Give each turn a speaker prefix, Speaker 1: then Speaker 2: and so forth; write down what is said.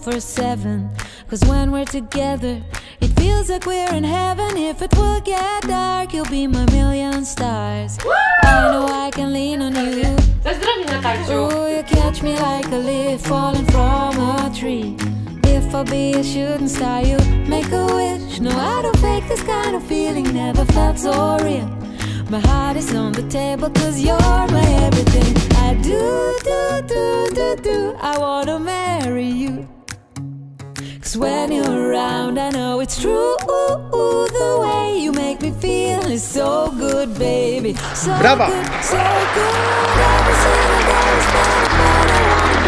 Speaker 1: 24/7. Cause when we're together, it feels like we're in heaven. If it will get dark, you'll be my million stars. I know I can lean on you.
Speaker 2: Zazdrowi na tańcu.
Speaker 1: Oh, you catch me like a leaf falling from a tree. If I'll be a shooting star, you make a wish. No, I don't fake this kind of feeling, never felt so real. My heart is on the table cause you're my everything. I do, I wanna marry you. Cause when you're around, I know it's true. The way you make me feel is so good, baby. So
Speaker 3: Brawa!
Speaker 1: good, so good. Every single day is better, better.